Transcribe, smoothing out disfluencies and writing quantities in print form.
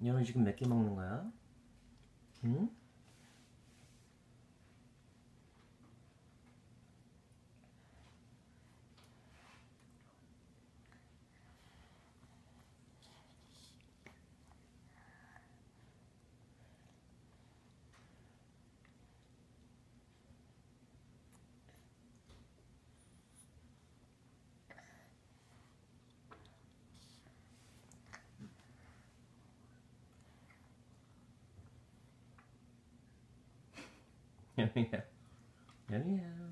연우 지금 몇 개 먹는 거야? 응? 연우야, 연우야.